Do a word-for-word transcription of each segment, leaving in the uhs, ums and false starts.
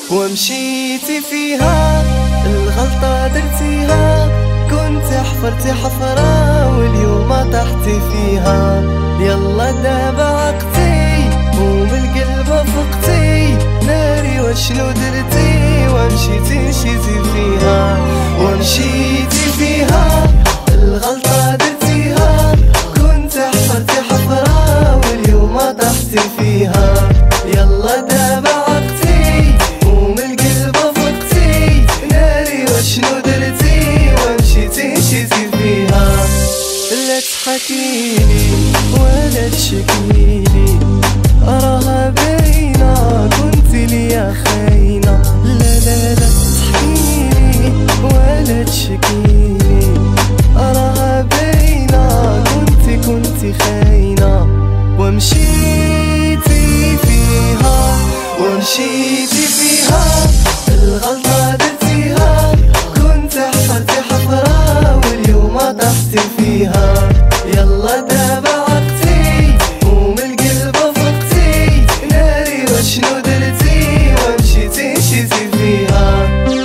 ومشيتي فيها الغلطة درتيها، كنت حفرتي حفرة واليوم طحتي فيها. يلا دابا عقتي ومن القلب فقتي ناري وشنو درتي، ومشيتي مشيتي فيها ومشيتي فيها الغلطة درتيها، كنت حفرتي حفرة واليوم طحتي فيها. يلا دابا عقتي ومن القلب فقتي ناري وشنو درتي، ومشيتي مشيتي فيها. لا تحكيلي ولا تشكيلي راها باينة كنتي ليا خاينة. لا لا لا تحكيلي ولا تشكيلي راها باينة كنتي كنتي خاينة. ومشيتي فيها ومشيتي فيها الغلطة درتيها، كنت حفرتي حفرة واليوم طحتي فيها. يلا دابا عقتي ومن القلب فقتي ناري وشنو درتي، ومشيتي مشيتي فيها.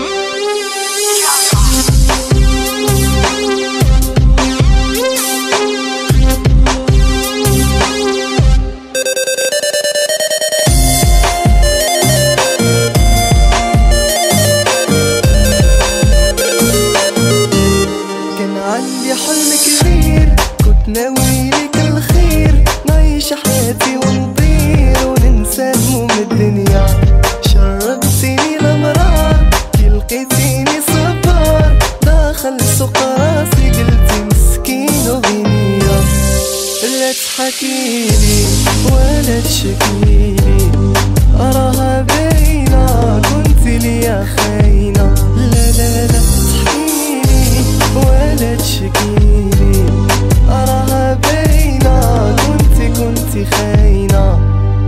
كان عندي حلم كبير كنت ناوي لك الخير، نعيش حياتي ونطير وننسى هموم الدنيا. شربتيني الامرار كي لقيتيني صبار، داخل سوق راسي قلتي مسكين وغنية. لا تحكيلي ولا تشكيلي راها باينة كنتي ليا خاينة. لا لا لا تحكيلي ولا تشكيلي راها باينة كنتي كنتي خاينة.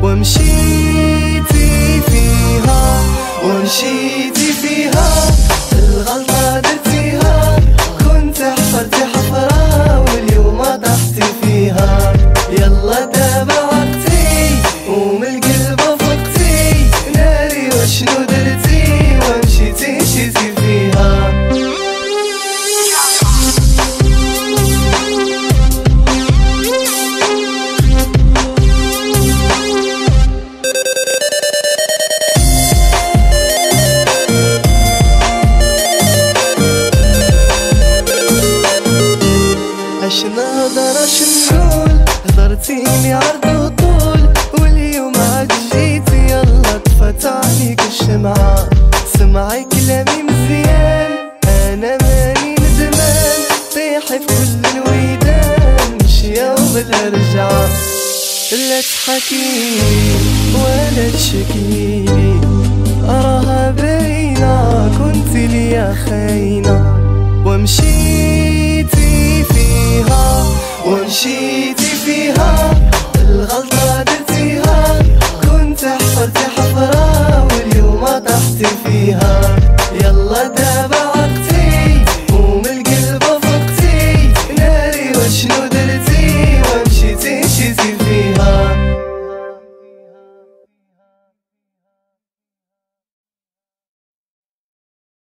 ومشيتي فيها ومشيتي فيها الغلطة درتيها، كنت حفرتي حفرة واليوم طحتي فيها. يلا دابا عقتي ومن القلب فقتي ناري وشنو درتي، ومشيتي مشيتي فيها. اش نهضر اش نقول، هضرتيني عرض وطول واليوم عاد جيتي. يلا طفت عليك الشمعة سمعي كلامي مزيان، انا ماني ندمان طيحي في كل الويدان مشيا وبلا رجعة. لا تحكيلي ولا تشكيلي راها باينة كنتي ليا خاينة.